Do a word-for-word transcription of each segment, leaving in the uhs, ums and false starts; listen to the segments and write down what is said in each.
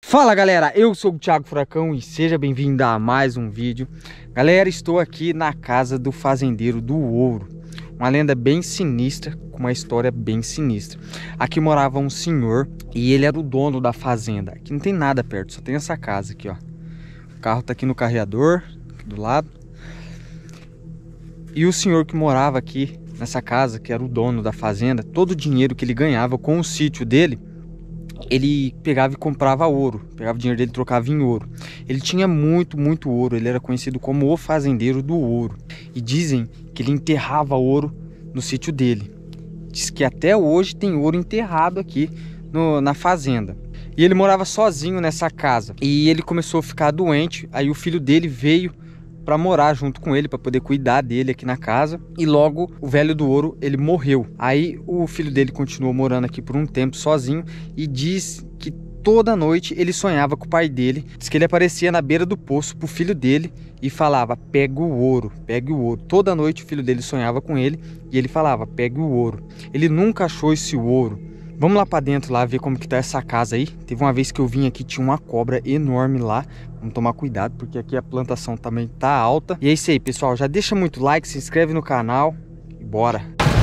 Fala galera, eu sou o Thiago Furacão e seja bem-vindo a mais um vídeo. Galera, estou aqui na casa do fazendeiro do ouro. Uma lenda bem sinistra, com uma história bem sinistra. Aqui morava um senhor e ele era o dono da fazenda. Aqui não tem nada perto, só tem essa casa aqui, ó. O carro tá aqui no carreador, aqui do lado. E o senhor que morava aqui nessa casa, que era o dono da fazenda, todo o dinheiro que ele ganhava com o sítio dele, ele pegava e comprava ouro, pegava o dinheiro dele e trocava em ouro. Ele tinha muito, muito ouro, ele era conhecido como o fazendeiro do ouro. E dizem que ele enterrava ouro no sítio dele. Diz que até hoje tem ouro enterrado aqui no, na fazenda. E ele morava sozinho nessa casa. E ele começou a ficar doente, aí o filho dele veio para morar junto com ele, para poder cuidar dele aqui na casa. E logo o velho do ouro, ele morreu. Aí o filho dele continuou morando aqui por um tempo sozinho e diz que toda noite ele sonhava com o pai dele. Diz que ele aparecia na beira do poço pro filho dele e falava: pega o ouro, pega o ouro. Toda noite o filho dele sonhava com ele e ele falava: pega o ouro. Ele nunca achou esse ouro. Vamos lá pra dentro lá ver como que tá essa casa aí. Teve uma vez que eu vim aqui, tinha uma cobra enorme lá. Vamos tomar cuidado porque aqui a plantação também tá alta. E é isso aí, pessoal. Já deixa muito like, se inscreve no canal e bora.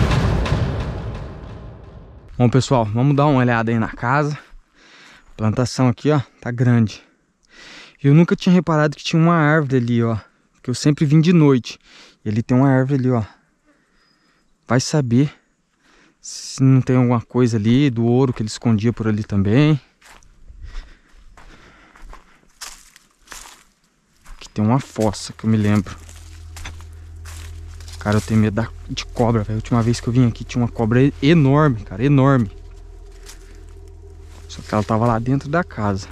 Bom, pessoal, vamos dar uma olhada aí na casa. A plantação aqui, ó, tá grande. Eu nunca tinha reparado que tinha uma árvore ali, ó. Porque eu sempre vim de noite. E ali tem uma árvore ali, ó. Vai saber se não tem alguma coisa ali do ouro que ele escondia por ali também. Aqui tem uma fossa que eu me lembro. Cara, eu tenho medo da, de cobra, velho. A última vez que eu vim aqui tinha uma cobra enorme, cara, enorme. Só que ela tava lá dentro da casa.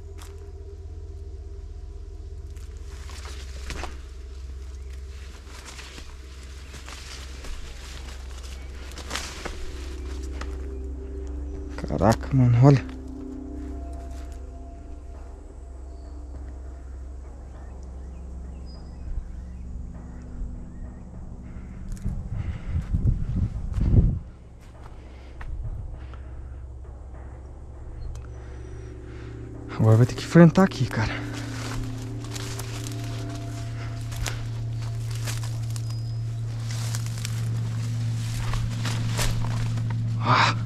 Caraca, mano, olha. Agora vai ter que enfrentar aqui, cara. Ah!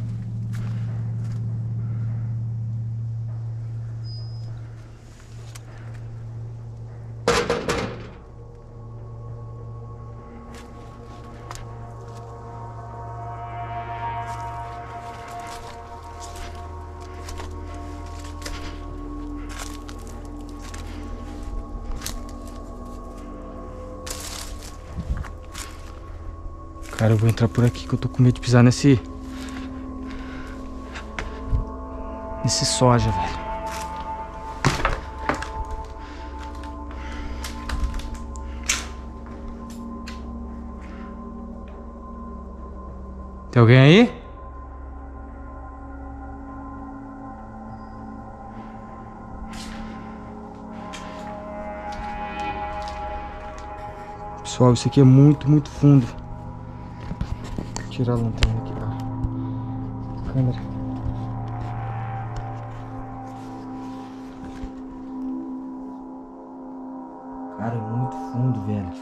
Cara, eu vou entrar por aqui que eu tô com medo de pisar nesse... Nesse soja, velho. Tem alguém aí? Pessoal, isso aqui é muito, muito fundo. Tirar a lanterna aqui, a câmera. Cara, é muito fundo, velho.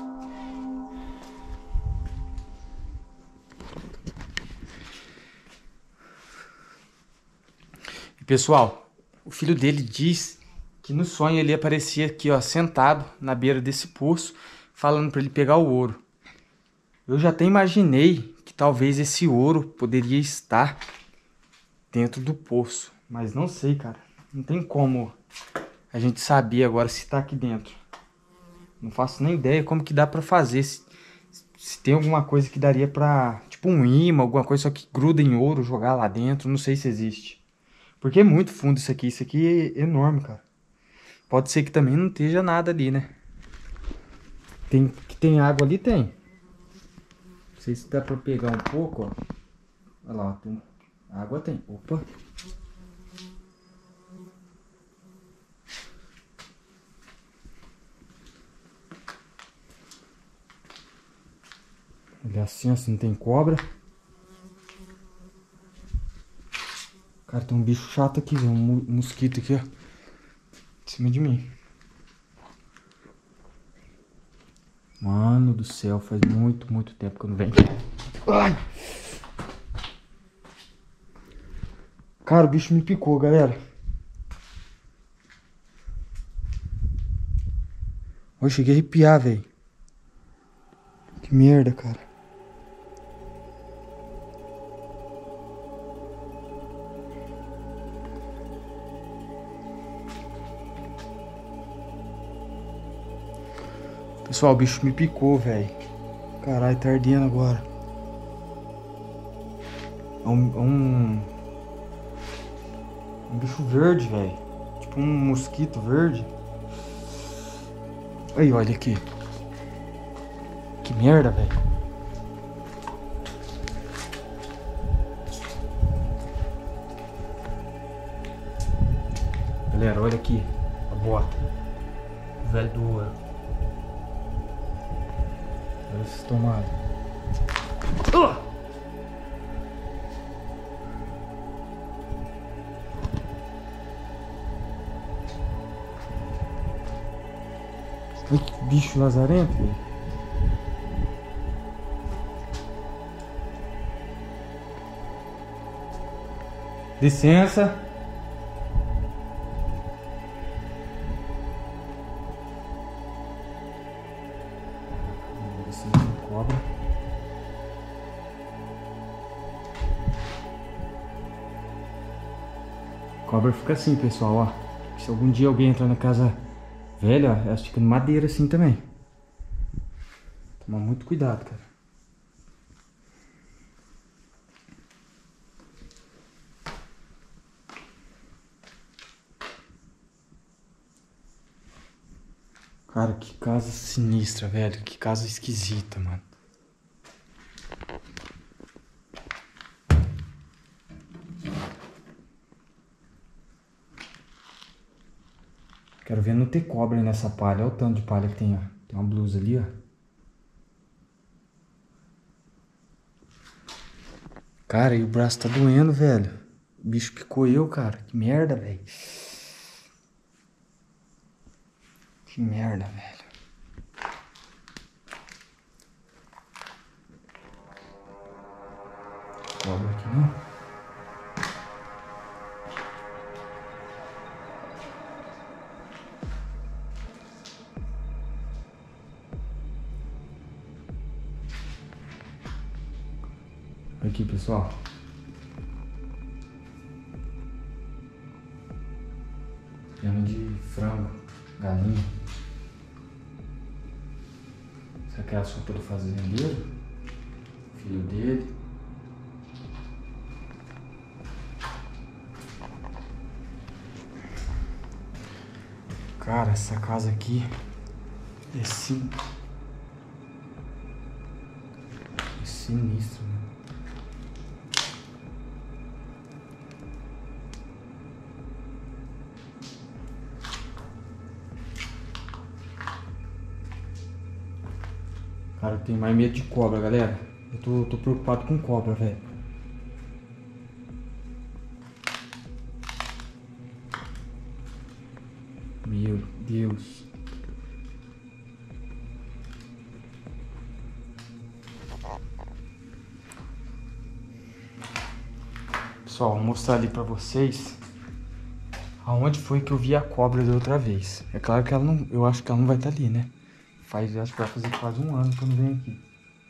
E pessoal, o filho dele diz que no sonho ele aparecia aqui, ó, sentado na beira desse poço, falando para ele pegar o ouro. Eu já até imaginei que talvez esse ouro poderia estar dentro do poço. Mas não sei, cara. Não tem como a gente saber agora se está aqui dentro. Não faço nem ideia como que dá pra fazer. Se, se tem alguma coisa que daria pra... Tipo um imã, alguma coisa só que gruda em ouro, jogar lá dentro. Não sei se existe. Porque é muito fundo isso aqui. Isso aqui é enorme, cara. Pode ser que também não esteja nada ali, né? Tem, que tem água ali, tem. Não sei se dá pra pegar um pouco, ó. Olha lá, tem... A água tem. Opa! Olha assim, assim, não tem cobra. Cara, tem um bicho chato aqui, um mosquito aqui, ó. Em cima de mim. Mano do céu, faz muito, muito tempo que eu não venho. Ai! Cara, o bicho me picou, galera. Eu cheguei a arrepiar, velho. Que merda, cara. Pessoal, o bicho me picou, velho. Caralho, tá ardendo agora. É um... É um, um bicho verde, velho. Tipo um mosquito verde. Aí, olha aqui. Que merda, velho. Galera, olha aqui. A bota. O velho do ouro. Olha esses tomados. Uh! Olha que bicho lazarento, velho. Licença. Vou ver se não cobra. Cobra fica assim, pessoal, ó. Se algum dia alguém entrar na casa velha, ó, elas ficam de madeira assim também. Toma muito cuidado, cara. Cara, que casa sinistra, velho. Que casa esquisita, mano. Quero ver não ter cobra nessa palha. Olha o tanto de palha que tem, ó. Tem uma blusa ali, ó. Cara, e o braço tá doendo, velho. O bicho picou eu, cara. Que merda, velho. Que merda, velho. Cobra aqui não. Aqui, pessoal. Piano de frango, galinha. Essa aqui é a sopa do fazendeiro. Filho dele. Cara, essa casa aqui é sim... é sinistro, mano. Cara, eu tenho mais medo de cobra, galera. Eu tô, tô preocupado com cobra, velho. Meu Deus. Pessoal, vou mostrar ali pra vocês aonde foi que eu vi a cobra da outra vez. É claro que ela não... eu acho que ela não vai estar ali, né? Faz, acho que vai fazer quase um ano que eu não venho aqui.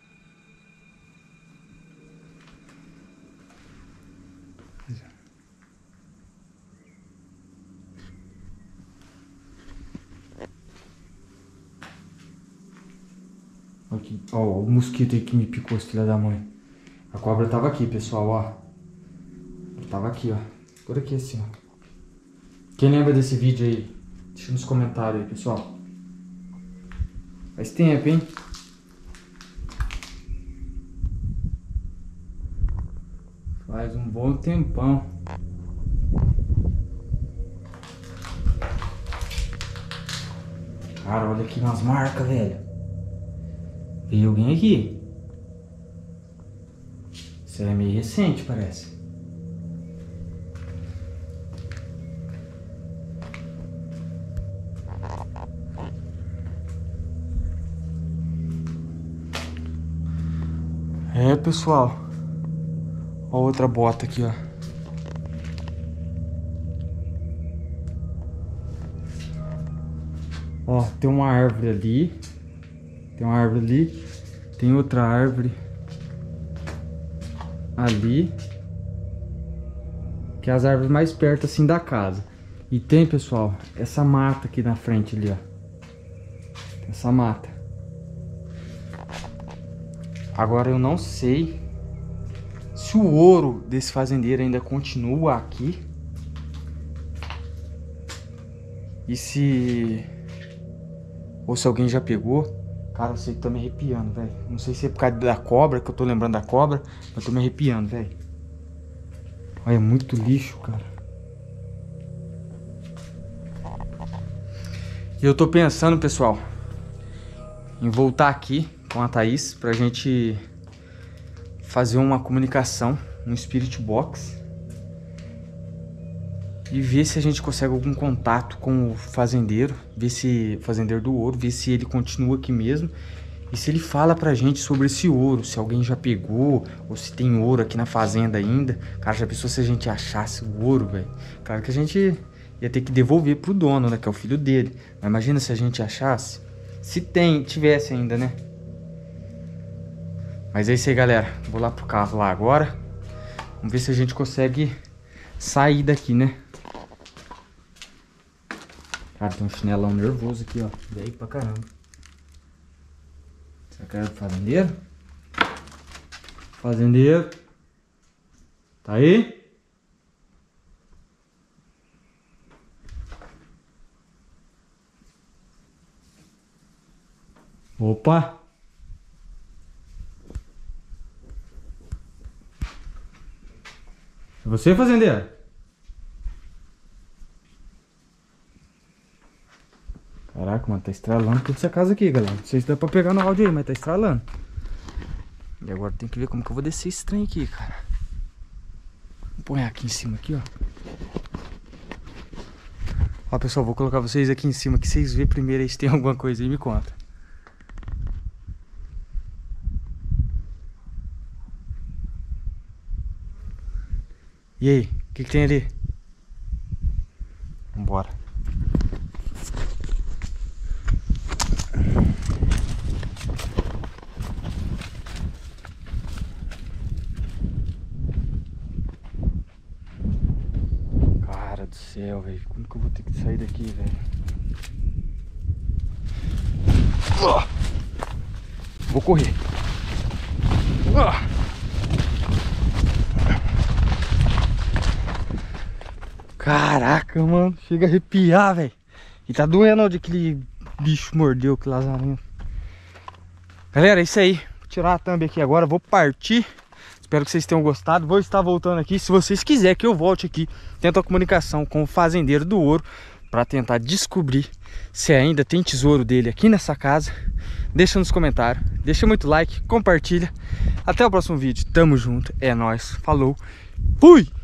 Aqui, ó, o mosquito aí que me picou, esse filho da mãe. A cobra tava aqui, pessoal, ó. Ela tava aqui, ó. Por aqui assim, ó. Quem lembra desse vídeo aí? Deixa nos comentários aí, pessoal. Faz tempo, hein? Faz um bom tempão. Cara, olha aqui nas marcas, velho. Veio alguém aqui. Isso é meio recente, parece. É, pessoal. Ó, outra bota aqui, ó. Ó, tem uma árvore ali. Tem uma árvore ali. Tem outra árvore ali. Que é as árvores mais perto assim da casa. E tem, pessoal, essa mata aqui na frente ali, ó. Essa mata. Agora eu não sei se o ouro desse fazendeiro ainda continua aqui. E se... ou se alguém já pegou. Cara, eu sei que tô me arrepiando, velho. Não sei se é por causa da cobra, que eu tô lembrando da cobra. Mas eu tô me arrepiando, velho. Olha, é muito lixo, cara. E eu tô pensando, pessoal, em voltar aqui com a Thaís pra gente fazer uma comunicação, um Spirit Box, e ver se a gente consegue algum contato com o fazendeiro, ver se o fazendeiro do ouro, ver se ele continua aqui mesmo e se ele fala pra gente sobre esse ouro, se alguém já pegou ou se tem ouro aqui na fazenda ainda. Cara, já pensou se a gente achasse o ouro, velho? Claro que a gente ia ter que devolver pro dono, né, que é o filho dele. Mas imagina se a gente achasse, se tem, tivesse ainda, né? Mas é isso aí, galera. Vou lá pro carro lá agora. Vamos ver se a gente consegue sair daqui, né? Cara, tem um chinelão nervoso aqui, ó. Velho pra caramba. Será que era do fazendeiro? Fazendeiro? Tá aí? Opa! É você, fazendeiro? Caraca, mano, tá estralando toda essa casa aqui, galera. Não sei se dá pra pegar no áudio aí, mas tá estralando. E agora tem que ver como que eu vou descer esse trem aqui, cara. Vou pôr aqui em cima, aqui, ó. Ó, pessoal, vou colocar vocês aqui em cima, que vocês vê primeiro aí se tem alguma coisa aí e me conta. E aí, o que que tem ali? Vambora. Cara do céu, velho. Como que eu vou ter que sair daqui, velho? Vou correr. Caraca, mano. Chega a arrepiar, velho. E tá doendo onde aquele bicho mordeu, que lazarinho. Galera, é isso aí. Vou tirar a thumb aqui agora. Vou partir. Espero que vocês tenham gostado. Vou estar voltando aqui. Se vocês quiserem que eu volte aqui, tento a comunicação com o fazendeiro do ouro para tentar descobrir se ainda tem tesouro dele aqui nessa casa. Deixa nos comentários. Deixa muito like. Compartilha. Até o próximo vídeo. Tamo junto. É nóis. Falou. Fui!